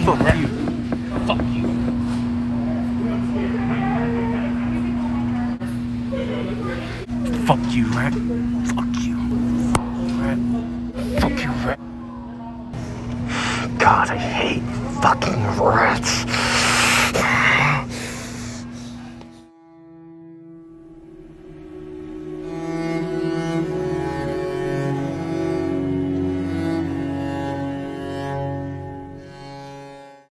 Fuck you. Fuck you. Fuck you, rat. Fuck you. Rat. Fuck you, rat. God, I hate fucking rats.